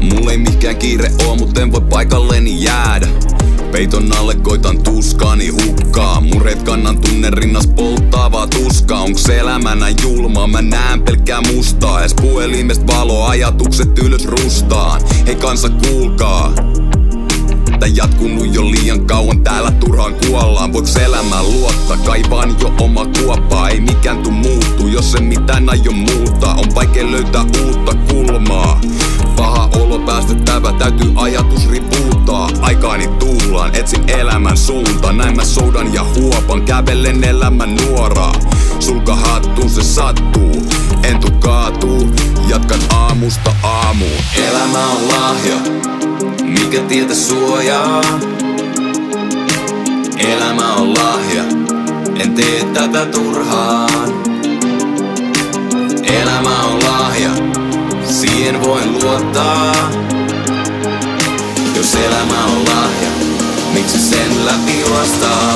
Mulla ei mikään kiire oo, mut en voi paikalleni jäädä. Peiton alle koitan tuskaani hukkaa. Murheet kannan tunne rinnas polttaavaa tuskaa. Onks elämänä julmaa? Mä näen pelkkää mustaa. Ees puhelimesta valo, ajatukset ylös rustaan. Hei kansa kuulkaa, tää jatkunut jo liian kauan, täällä turhaan kuollaan. Voiks elämään luottaa? Kaivaan jo oma kuoppaa. Ei mikään tuu muuttuu, jos en mitään aio muuttaa. On vaikea löytää uutta kulmaa. Paha olo päästettävä, täytyy ajatus ripuuttaa. Aikaani tuulaan, etsin elämän suuntaan. Näin mä soudan ja huopan, kävelen elämän nuoraa. Sulka hattuun, se sattuu, en tuu kaatuu. Jatkan aamusta aamuun. Elämä on lahja, mikä tietä suojaa. Elämä on lahja, en tee tätä turhaan. Elämä on lahja, siihen voin luottaa. Jos elämä on lahja, miksi sen läpi juostaa?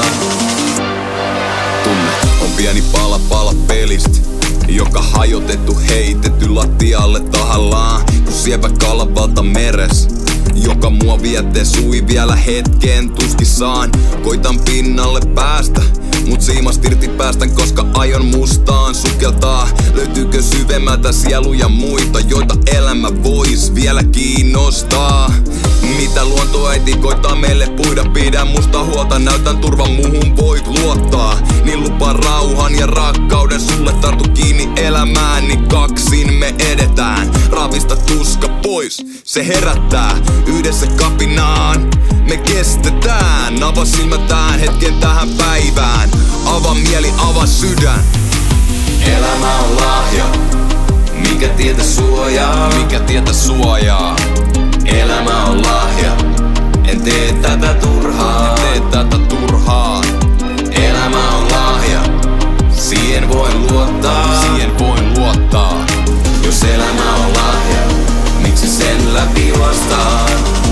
Tunne on pieni pala pelistä, joka hajotettu, heitetty lattialle tahallaan. Kun sievä kalavalta meres, joka mua vietee sui vielä hetken tuskissaan. Koitan pinnalle päästä, mut siimast irti päästän, koska aion mustaan sukeltaa. Löytyykö syvemmältä sieluja muita, joita elämä vois vielä kiinnostaa? Mitä luontoäiti koittaa meille puida, pidä musta huolta, näytän turvan, muuhun voit luottaa. Niin lupaan rauhan ja rakkauden sulle, tartu kiinni elämään, niin kaksin me edetään. Ravista tuska pois, se herättää, yhdessä kapinaan me kestetään. Avaa silmätään hetken tähän päivään, avaa mieli, avaa sydän. Elämä on lahja, mikä tietä suojaa. Mikä tietä suojaa. Elämä on lahja, en tee tätä turhaan. En tee tätä turhaan. Elämä on lahja, siihen voin luottaa. Siihen voin luottaa. Jos elämä on lahja, miksi sen läpi juostaan?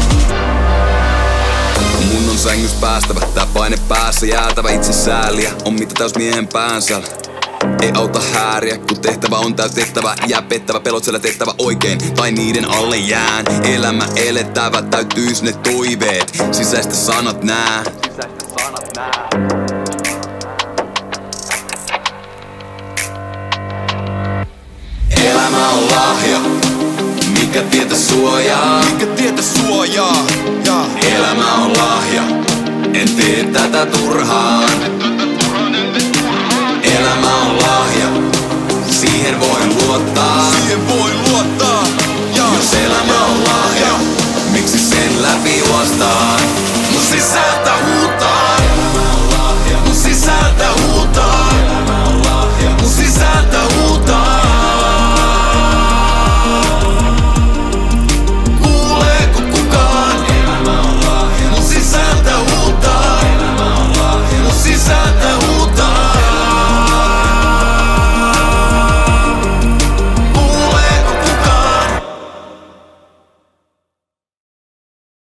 Mun on sängystä päästävä, tää paine päässä jäätävä. Itse sääliä on mitä täys miehen päänsä. Ei auta hääriä, kun tehtävä on täytettävä. Jää pettävä, pelot siellä tehtävä oikein, tai niiden alle jään. Elämä elettävä, täytyis ne toiveet. Sisäistä sanat nää. Elämä on lahja, mikä tietä suojaa. Mikä tietä suojaa. Ja. Elämä on lahja, en tee tätä turhaan. Elämä on lahja, siihen voin luottaa. Siihen voin luottaa. Ja. Jos elämä on lahja, miksi sen läpi juostaan? Mun sisään